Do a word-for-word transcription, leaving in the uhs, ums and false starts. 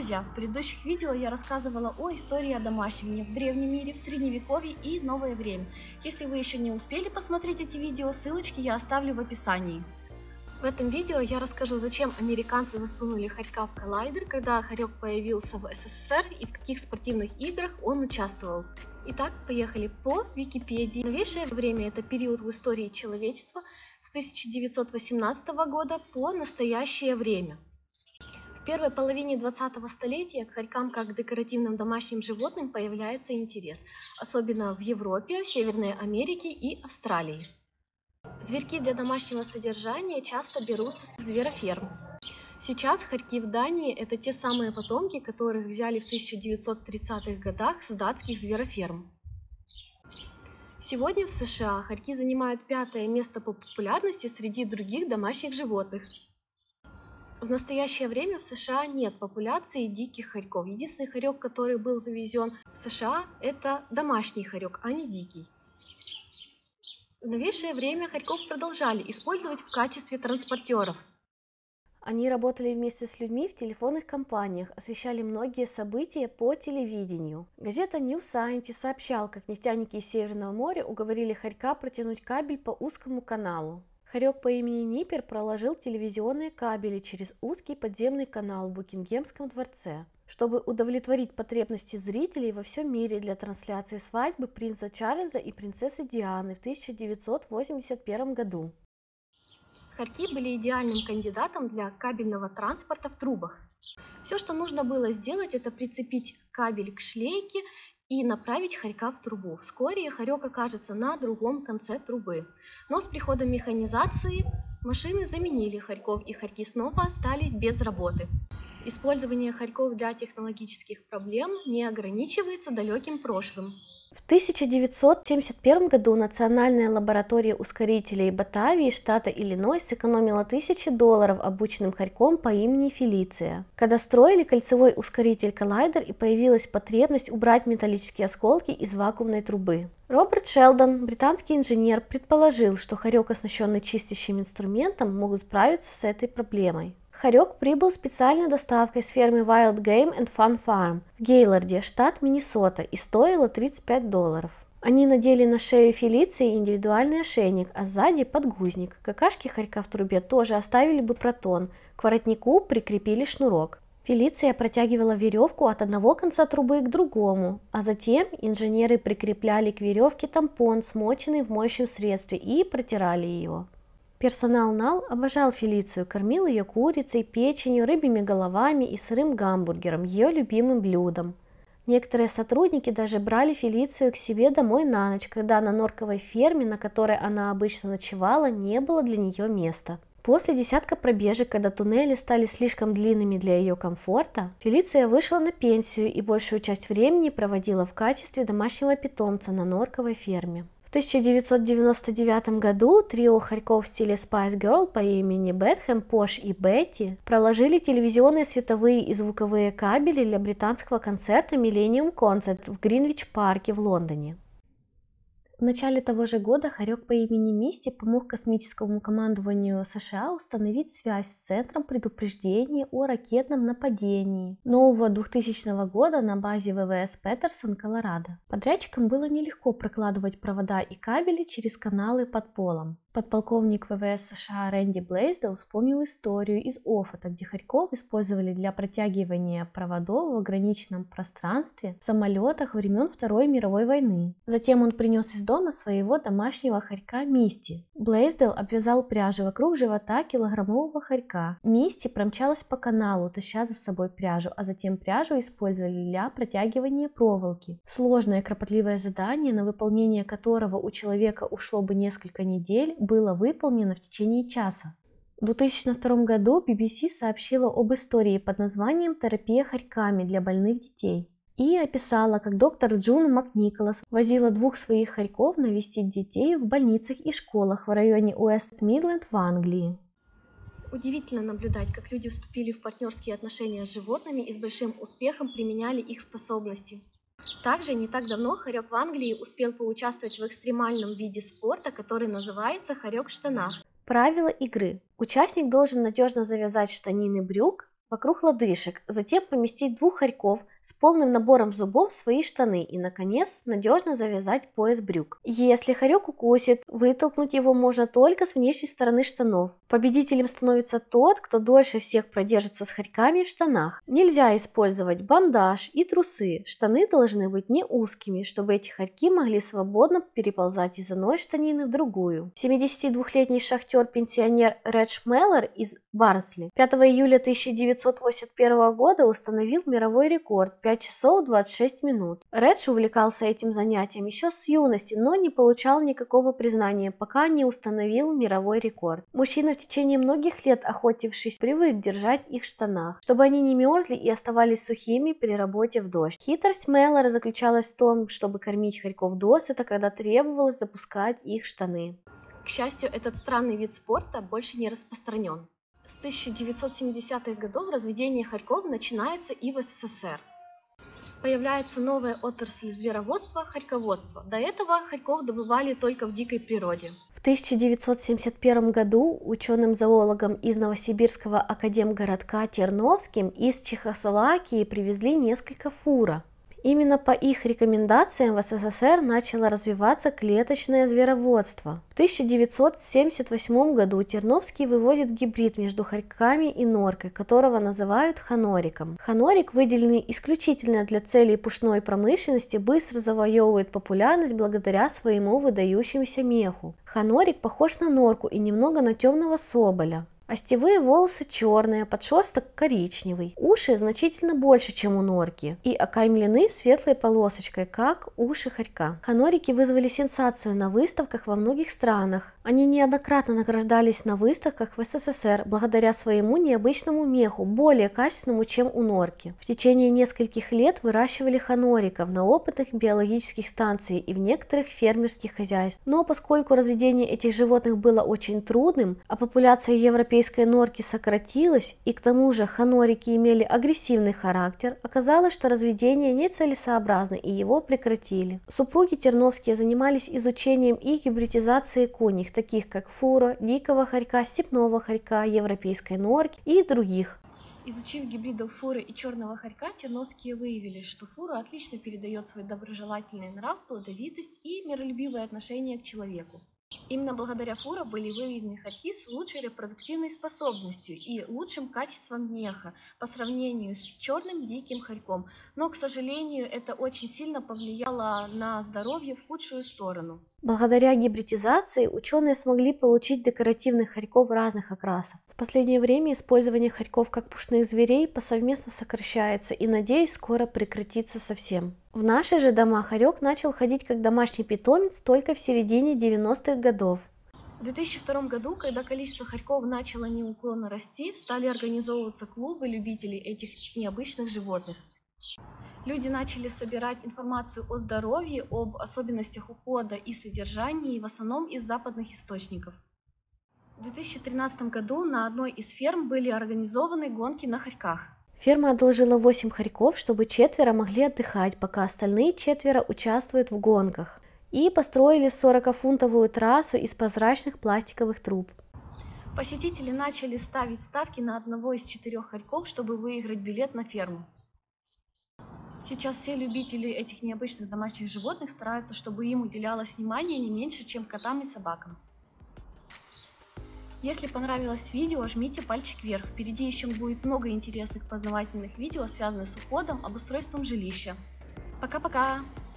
друзья! В предыдущих видео я рассказывала о истории одомашнивания в древнем мире, в средневековье и новое время. Если вы еще не успели посмотреть эти видео, ссылочки я оставлю в описании. В этом видео я расскажу, зачем американцы засунули хорька в коллайдер, когда хорек появился в СССР и в каких спортивных играх он участвовал. Итак, поехали по Википедии. Новейшее время — это период в истории человечества с тысяча девятьсот восемнадцатого года по настоящее время. В первой половине двадцатого столетия к хорькам как к декоративным домашним животным появляется интерес, особенно в Европе, Северной Америке и Австралии. Зверьки для домашнего содержания часто берутся с звероферм. Сейчас хорьки в Дании — это те самые потомки, которых взяли в тысяча девятьсот тридцатых годах с датских звероферм. Сегодня в США хорьки занимают пятое место по популярности среди других домашних животных. В настоящее время в США нет популяции диких хорьков. Единственный хорек, который был завезен в США, это домашний хорек, а не дикий. В новейшее время хорьков продолжали использовать в качестве транспортеров. Они работали вместе с людьми в телефонных компаниях, освещали многие события по телевидению. Газета New Scientist сообщала, как нефтяники из Северного моря уговорили хорька протянуть кабель по узкому каналу. Хорек по имени Ниппер проложил телевизионные кабели через узкий подземный канал в Букингемском дворце, чтобы удовлетворить потребности зрителей во всем мире для трансляции свадьбы принца Чарльза и принцессы Дианы в тысяча девятьсот восемьдесят первом году. Хорьки были идеальным кандидатом для кабельного транспорта в трубах. Все, что нужно было сделать, это прицепить кабель к шлейке и направить хорька в трубу. Вскоре хорек окажется на другом конце трубы. Но с приходом механизации машины заменили хорьков, и хорьки снова остались без работы. Использование хорьков для технологических проблем не ограничивается далеким прошлым. В тысяча девятьсот семьдесят первом году Национальная лаборатория ускорителей Батавии, штата Иллинойс, сэкономила тысячи долларов обученным хорьком по имени Фелиция. Когда строили кольцевой ускоритель коллайдер, и появилась потребность убрать металлические осколки из вакуумной трубы. Роберт Шелдон, британский инженер, предположил, что хорек, оснащенный чистящим инструментом, могут справиться с этой проблемой. Хорек прибыл специальной доставкой с фермы Wild Game and Fun Farm в Гейлорде, штат Миннесота, и стоило тридцать пять долларов. Они надели на шею Фелиции индивидуальный ошейник, а сзади подгузник. Какашки хорька в трубе тоже оставили бы протон, к воротнику прикрепили шнурок. Фелиция протягивала веревку от одного конца трубы к другому, а затем инженеры прикрепляли к веревке тампон, смоченный в моющем средстве, и протирали его. Персонал Нал обожал Фелицию, кормил ее курицей, печенью, рыбьими головами и сырым гамбургером, ее любимым блюдом. Некоторые сотрудники даже брали Фелицию к себе домой на ночь, когда на норковой ферме, на которой она обычно ночевала, не было для нее места. После десятка пробежек, когда туннели стали слишком длинными для ее комфорта, Фелиция вышла на пенсию и большую часть времени проводила в качестве домашнего питомца на норковой ферме. В тысяча девятьсот девяносто девятом году трио хорьков в стиле Spice Girl по имени Бетхэм, Пош и Бетти проложили телевизионные, световые и звуковые кабели для британского концерта Millennium Concert в Гринвич-парке в Лондоне. В начале того же года хорек по имени Мисти помог космическому командованию США установить связь с Центром предупреждения о ракетном нападении нового двухтысячного года на базе ВВС Петерсон, Колорадо. Подрядчикам было нелегко прокладывать провода и кабели через каналы под полом. Подполковник ВВС США Рэнди Блейсдell вспомнил историю из Оффота, где хорьков использовали для протягивания проводов в ограниченном пространстве в самолетах времен Второй мировой войны. Затем он принес из дома своего домашнего хорька Мисти. Блейсдell обвязал пряжей вокруг живота килограммового хорька. Мисти промчалась по каналу, таща за собой пряжу, а затем пряжу использовали для протягивания проволоки. Сложное кропотливое задание, на выполнение которого у человека ушло бы несколько недель, было выполнено в течение часа. В две тысячи втором году би би си сообщила об истории под названием «Терапия хорьками для больных детей» и описала, как доктор Джун МакНиколас возила двух своих хорьков навестить детей в больницах и школах в районе Уэст-Мидленд в Англии. Удивительно наблюдать, как люди вступили в партнерские отношения с животными и с большим успехом применяли их способности. Также не так давно хорек в Англии успел поучаствовать в экстремальном виде спорта, который называется хорек в штанах. Правила игры. Участник должен надежно завязать штанины брюк, вокруг лодыжек, затем поместить двух хорьков с полным набором зубов в свои штаны и, наконец, надежно завязать пояс брюк. Если хорек укусит, вытолкнуть его можно только с внешней стороны штанов. Победителем становится тот, кто дольше всех продержится с хорьками в штанах. Нельзя использовать бандаж и трусы. Штаны должны быть не узкими, чтобы эти хорьки могли свободно переползать из одной штанины в другую. семидесятидвухлетний шахтер-пенсионер Редж Меллер из Барнсли пятого июля тысяча девятьсот восемьдесят первого года установил мировой рекорд пять часов двадцать шесть минут. Редж увлекался этим занятием еще с юности, но не получал никакого признания, пока не установил мировой рекорд. Мужчина, в течение многих лет охотившись, привык держать их в штанах, чтобы они не мерзли и оставались сухими при работе в дождь. Хитрость Меллера заключалась в том, чтобы кормить хорьков досыта, когда требовалось запускать их в штаны. К счастью, этот странный вид спорта больше не распространен. С тысяча девятьсот семидесятых годов разведение хорьков начинается и в СССР. Появляется новая отрасль звероводства – хорьководство. До этого хорьков добывали только в дикой природе. В тысяча девятьсот семьдесят первом году ученым-зоологам из Новосибирского академгородка Терновским из Чехословакии привезли несколько фура. Именно по их рекомендациям в СССР начало развиваться клеточное звероводство. В тысяча девятьсот семьдесят восьмом году Терновский выводит гибрид между хорьками и норкой, которого называют ханориком. Ханорик, выделенный исключительно для целей пушной промышленности, быстро завоевывает популярность благодаря своему выдающемуся меху. Ханорик похож на норку и немного на темного соболя. Остевые волосы черные, подшерсток коричневый, уши значительно больше, чем у норки, и окаймлены светлой полосочкой, как уши хорька. Ханорики вызвали сенсацию на выставках во многих странах. Они неоднократно награждались на выставках в СССР благодаря своему необычному меху, более качественному, чем у норки. В течение нескольких лет выращивали ханориков на опытных биологических станциях и в некоторых фермерских хозяйствах. Но поскольку разведение этих животных было очень трудным, а популяция европейских норки сократилась, и к тому же ханорики имели агрессивный характер, оказалось, что разведение нецелесообразно, и его прекратили. Супруги Терновские занимались изучением и гибридизацией куних, таких как фура, дикого хорька, степного хорька, европейской норки и других. Изучив гибридов фуры и черного хорька, Терновские выявили, что фура отлично передает свой доброжелательный нрав, плодовитость и миролюбивое отношение к человеку. Именно благодаря фура были выведены хорьки с лучшей репродуктивной способностью и лучшим качеством меха по сравнению с черным диким хорьком, но, к сожалению, это очень сильно повлияло на здоровье в худшую сторону. Благодаря гибридизации ученые смогли получить декоративных хорьков разных окрасов. В последнее время использование хорьков как пушных зверей повсеместно сокращается и, надеюсь, скоро прекратится совсем. В наши же дома хорек начал ходить как домашний питомец только в середине девяностых годов. В две тысячи втором году, когда количество хорьков начало неуклонно расти, стали организовываться клубы любителей этих необычных животных. Люди начали собирать информацию о здоровье, об особенностях ухода и содержании, в основном из западных источников. В две тысячи тринадцатом году на одной из ферм были организованы гонки на хорьках. Ферма одолжила восемь хорьков, чтобы четверо могли отдыхать, пока остальные четверо участвуют в гонках. И построили сорокафунтовую трассу из прозрачных пластиковых труб. Посетители начали ставить ставки на одного из четырех хорьков, чтобы выиграть билет на ферму. Сейчас все любители этих необычных домашних животных стараются, чтобы им уделялось внимание не меньше, чем котам и собакам. Если понравилось видео, жмите пальчик вверх. Впереди еще будет много интересных познавательных видео, связанных с уходом, обустройством жилища. Пока-пока!